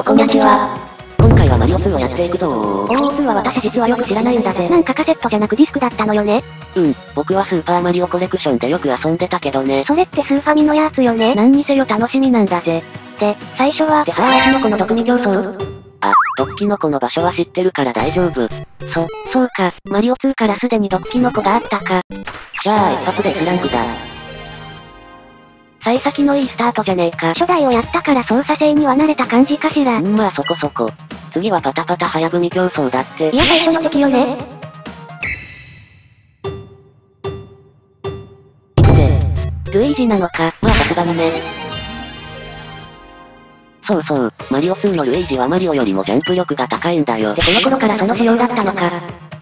こんにちは。 今回はマリオ2をやっていくぞー。 2は私実はよく知らないんだぜ。なんかカセットじゃなくディスクだったのよね。 僕はスーパーマリオコレクションでよく遊んでたけどね。 それってスーファミのやつよね。 何にせよ楽しみなんだぜ。 で、最初は、 でさあ、足のこの毒味競争？毒キノコの場所は知ってるから大丈夫。 そうか、マリオ2からすでに毒キノコがあったか。 じゃあ一発で S ランクだ。幸先のいいスタートじゃねえか。 初代をやったから操作性には慣れた感じかしら。 まあそこそこ。次はパタパタ早組競争だって。 いや最初の敵よね。 ルイージなのか、まあさすがにね。そう、マリオ2のルイージはマリオよりもジャンプ力が高いんだよ。 でこの頃からその仕様だったのか。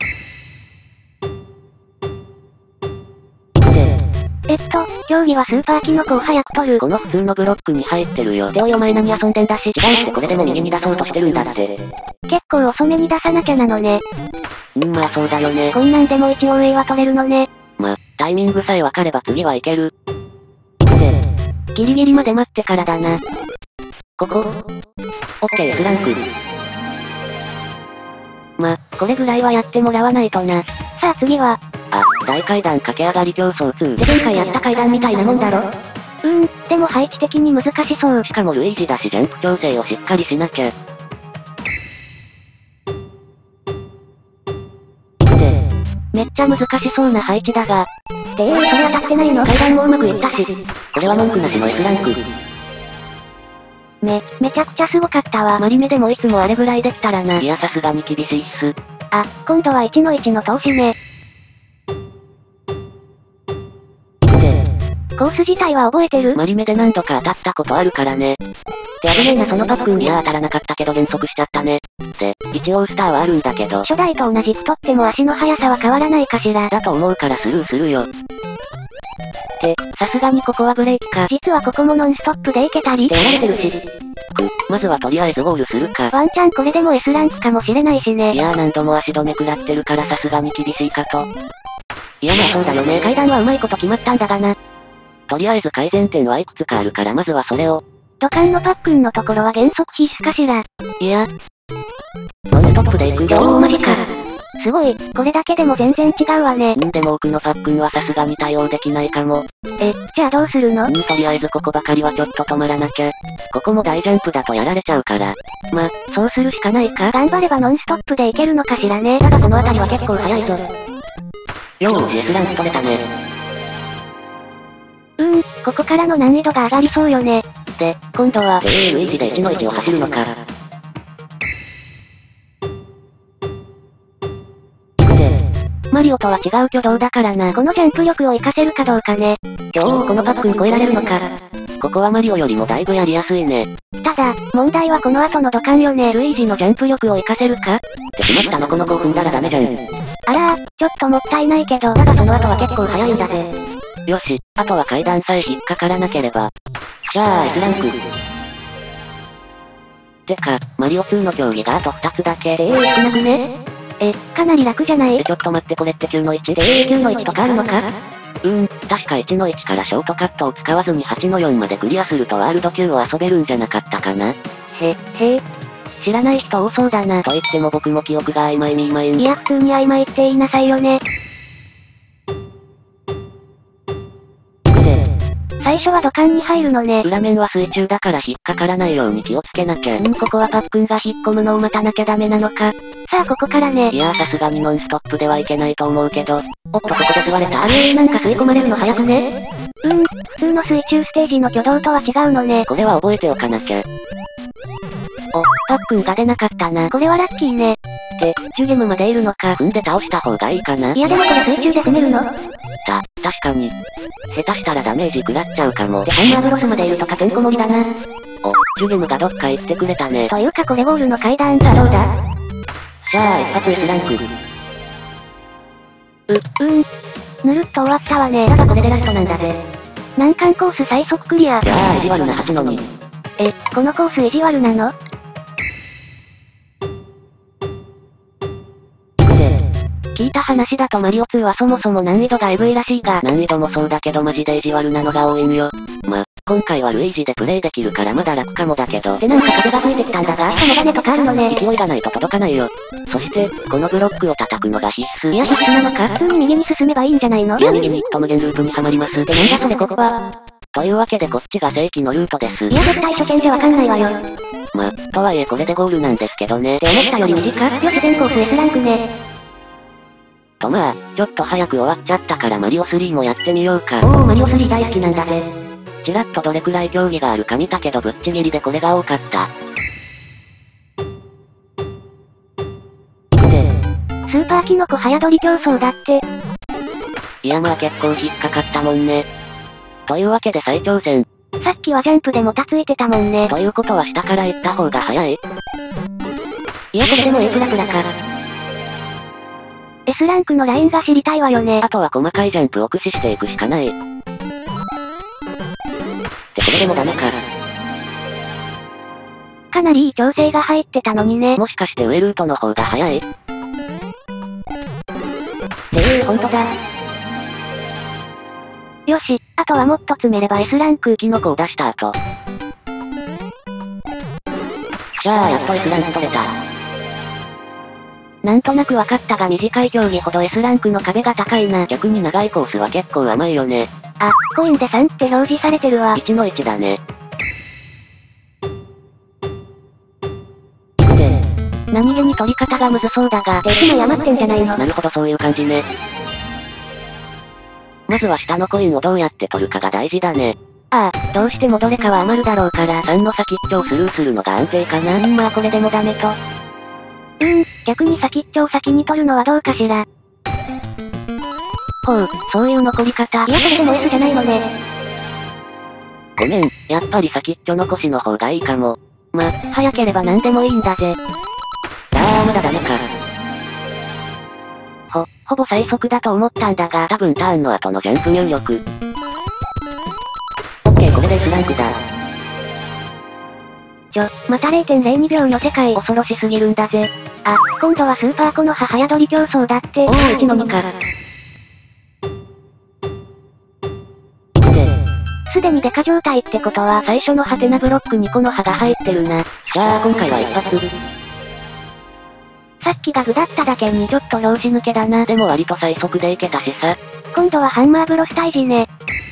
競技はスーパーキノコを早く取る。 この普通のブロックに入ってるよ。 でおいお前何遊んでんだし。違うってこれでも右に出そうとしてるんだって。 結構遅めに出さなきゃなのね。 まあそうだよね。 こんなんでも一応上は取れるのね。 タイミングさえ分かれば次はいける。 ギリギリまで待ってからだな。 ここ？オッケー S ランク。 これぐらいはやってもらわないとな。さあ次は、 大階段駆け上がり競争2。 前回やった階段みたいなもんだろ。でも配置的に難しそう。 しかもルイージだしジャンプ調整をしっかりしなきゃ。 めっちゃ難しそうな配置だが。それ当たってないの？階段もうまくいったし。 これは文句なしの S ランク。 めちゃくちゃすごかったわ。 マリメでもいつもあれぐらいできたらな。いやさすがに厳しいっす。 今度は1の1の投資ね。コース自体は覚えてる？ マリメで何度か当たったことあるからね。 危ねえなそのパックン。 いや当たらなかったけど減速しちゃったね。で、一応スターはあるんだけど。 初代と同じく取っても足の速さは変わらないかしら。 だと思うからスルーするよ。 さすがにここはブレーキか。実はここもノンストップでいけたり。 やられてるし。まずはとりあえずゴールするか。 ワンチャンこれでも S ランクかもしれないしね。 いや何度も足止め食らってるからさすがに厳しいかと。いやまあそうだよね。 階段はうまいこと決まったんだがな。 とりあえず改善点はいくつかあるからまずはそれを。 土管のパックンのところは減速必須かしら。 いや。ノンストップで行くよ。 マジか。すごい、これだけでも全然違うわね。 でも奥のパックンはさすがに対応できないかも。 じゃあどうするの？ とりあえずここばかりはちょっと止まらなきゃ。ここも大ジャンプだとやられちゃうから。 そうするしかないか。頑張ればノンストップでいけるのかしらね。だがこの辺りは結構早いぞ。 よーし S ランク取れたね。 ここからの難易度が上がりそうよね。 で、今度は、ルイージで1の1を走るのか。 マリオとは違う挙動だからな。このジャンプ力を活かせるかどうかね。 このパックン超えられるのか。ここはマリオよりもだいぶやりやすいね。 ただ、問題はこの後の土管よね。 ルイージのジャンプ力を活かせるかってしまったのこの子を踏んだらダメじゃん。 あらちょっともったいないけど。だがその後は結構早いんだぜ。 よし、あとは階段さえ引っかからなければ。じゃあ S ランク。てか、マリオ2の競技があと2つだけ。 少なくね？かなり楽じゃない？ ちょっと待ってこれって9の 1？ 9の1とかあるのか？ 確か1の1からショートカットを使わずに8の4までクリアするとワールド9を遊べるんじゃなかったかな。 知らない人多そうだな。 と言っても僕も記憶が曖昧にいまいん。 いや普通に曖昧って言いなさいよね。最初は土管に入るのね。 裏面は水中だから引っかからないように気をつけなきゃ。 ここはパックンが引っ込むのを待たなきゃダメなのか。さあここからね。 いやさすがにノンストップではいけないと思うけど。ここで吸われた。 なんか吸い込まれるの早くね？普通の水中ステージの挙動とは違うのね。 これは覚えておかなきゃ。 パックンが出なかったな。これはラッキーね。 ジュゲムまでいるのか。踏んで倒した方がいいかな。 いやでもこれ水中で攻めるの？ 確かに。下手したらダメージ食らっちゃうかも。 ハンマーブロスまでいるとかてんこ盛りだな。 ジュゲムがどっか行ってくれたね。 というかこれゴールの階段さどうだ？ じゃあ一発 S ランク。 ぬるっと終わったわね。だがこれでラストなんだぜ。難関コース最速クリア。 じゃあ意地悪な8の2。 このコース意地悪なの？ 聞いた話だとマリオ2はそもそも難易度がエグいらしいが、難易度もそうだけどマジで意地悪なのが多いんよ。 今回はルイージでプレイできるからまだ楽かもだけど。 でなんか風が吹いてきたんだが、しかもバネとかあるのね。 勢いがないと届かないよ。そして、このブロックを叩くのが必須。 いや必須なのか？普通に右に進めばいいんじゃないの？ いや右に行くと無限ループにはまります。 でなんだそれここは。 というわけでこっちが正規のルートです。 いや絶対初見じゃわかんないわよ。 ま、とはいえこれでゴールなんですけどね。 って思ったより短っ。よし全コース S ランクね。 とまあ、ちょっと早く終わっちゃったからマリオ3もやってみようか。 おーマリオ3大好きなんだぜ。 ちらっとどれくらい競技があるか見たけどぶっちぎりでこれが多かった。 スーパーキノコ早取り競争だって。 いやまあ結構引っかかったもんね。というわけで再挑戦。 さっきはジャンプでもたついてたもんね。 ということは下から行った方が早い？ いやこれでも A プラプラか。S ランクのラインが知りたいわよね。 あとは細かいジャンプを駆使していくしかない。ってこれでもダメか。 かなりいい調整が入ってたのにね。 もしかして上ルートの方が早い？ ほんとだ。よし、あとはもっと詰めれば S ランク。 キノコを出した後。じゃあやっと S ランク取れた。 なんとなくわかったが短い競技ほど S ランクの壁が高いな。 逆に長いコースは結構甘いよね。 あ、コインで3って表示されてるわ。 1の1だね。 何気に取り方がむずそうだが、で1枚余ってんじゃないの？ なるほどそういう感じね。まずは下のコインをどうやって取るかが大事だね。 ああ、どうしてもどれかは余るだろうから。 3の先っちょをスルーするのが安定かな。 まあこれでもダメと。逆に先っちょを先に取るのはどうかしら。 ほう、そういう残り方。 いやそれでも S じゃないのね。 ごめん、やっぱり先っちょ残しの方がいいかも。 ま、早ければ何でもいいんだぜ。 まだダメか。 ほぼ最速だと思ったんだが、 多分ターンの後のジャンプ入力。オッケーこれで S ランクだ。 また 0.02 秒の世界。恐ろしすぎるんだぜ。あ、今度はスーパーコノハ早取り競争だって。 おー1の2か。 すでにデカ状態ってことは最初のハテナブロックにコノハが入ってるな。 じゃあ今回は一発。 さっきが具だっただけにちょっと拍子抜けだな。 でも割と最速でいけたしさ。 今度はハンマーブロス退治ね。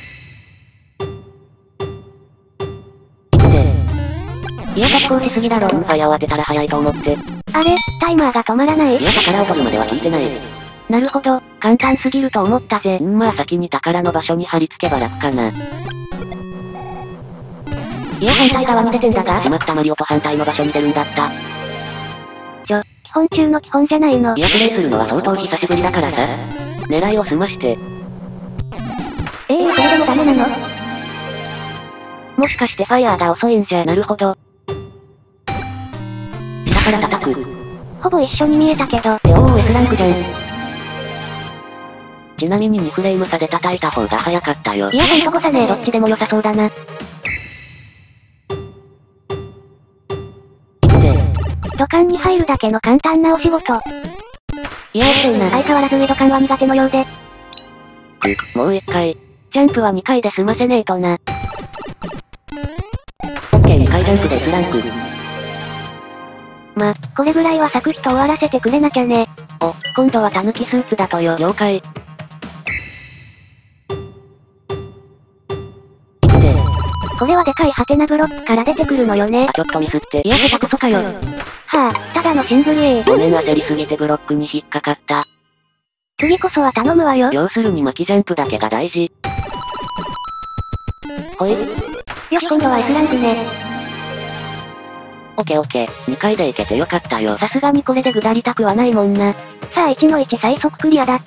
いや逆行しすぎだろ。ファイアを当てたら早いと思って。 あれ、タイマーが止まらない？ いや宝を取るまでは聞いてない。 なるほど、簡単すぎると思ったぜ。 まあ先に宝の場所に貼り付けば楽かな。 いや反対側に出てんだが。 しまったマリオと反対の場所に出るんだった。 基本中の基本じゃないの。 いやプレイするのは相当久しぶりだからさ。狙いを済まして。 これでもダメなの？もしかしてファイヤーが遅いんじゃ。 なるほど。下から叩く。 ほぼ一緒に見えたけど。 S ランクじゃん。ちなみに2フレーム差で叩いた方が早かったよ。 いやほんとこさねえ。どっちでも良さそうだな。土管に入るだけの簡単なお仕事。いや相変わらず上土管は苦手のようで。 もう一回。 ジャンプは2回で済ませねえとな。 オッケー2回ジャンプで S ランク。 ま、これぐらいはサクッと終わらせてくれなきゃね。 今度はタヌキスーツだとよ。了解。 これはでかいハテナブロックから出てくるのよね。 ちょっとミスって。 いや下手くそかよ。はあ、ただのシングル A。 ごめん焦りすぎてブロックに引っかかった。 次こそは頼むわよ。 要するに巻きジャンプだけが大事。ほい。 よし今度は S ランクね。 オッケー。2回でいけてよかったよ。 さすがにこれで下りたくはないもんな。さあ1の1最速クリアだって。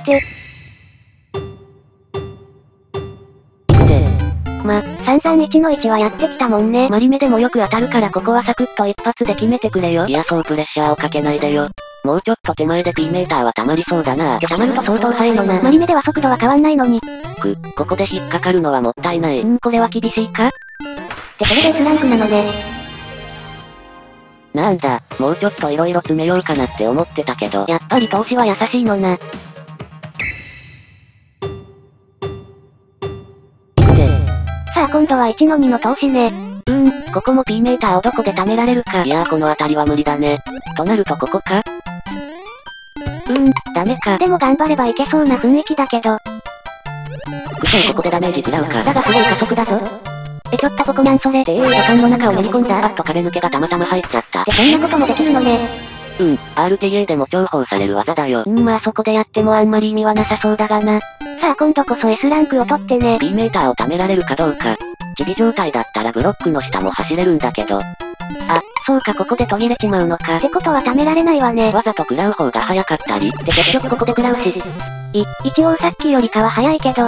ま、散々1の1はやってきたもんね。マリメでもよく当たるからここはサクッと一発で決めてくれよ。 いやそうプレッシャーをかけないでよ。もうちょっと手前で P メーターは溜まりそうだな。 溜まると相当速いのな。マリメでは速度は変わんないのに。 ここで引っかかるのはもったいない。 これは厳しいか？ってこれで S ランクなのね。 なんだ、もうちょっと色々詰めようかなって思ってたけど。 やっぱり投資は優しいのな。さあ今今度は1の2の投資ね。 ここも P メーターをどこで貯められるか。いやーこの辺りは無理だね。となるとここか？ダメか。 でも頑張ればいけそうな雰囲気だけど。 くそここでダメージ食らうか。 だがすごい加速だぞ。ちょっとここなんそれ。土管の中を練り込んだ。 あっと壁抜けがたまたま入っちゃった。 でそんなこともできるのね。 RTA でも重宝される技だよ。 まあそこでやってもあんまり意味はなさそうだがな。さあ今度こそ S ランクを取ってね。 P メーターを貯められるかどうか。チビ状態だったらブロックの下も走れるんだけど。そうかここで途切れちまうのか。 ってことは貯められないわね。 わざと食らう方が早かったり。 で結局ここで食らうし。一応さっきよりかは早いけど。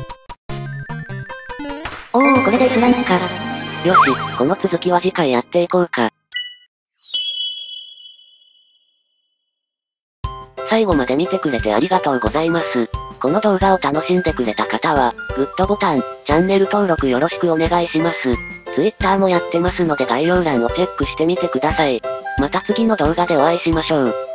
これで S ランクか。 よし、この続きは次回やっていこうか。最後まで見てくれてありがとうございます。この動画を楽しんでくれた方は、グッドボタン、チャンネル登録よろしくお願いします。Twitter もやってますので概要欄をチェックしてみてください。また次の動画でお会いしましょう。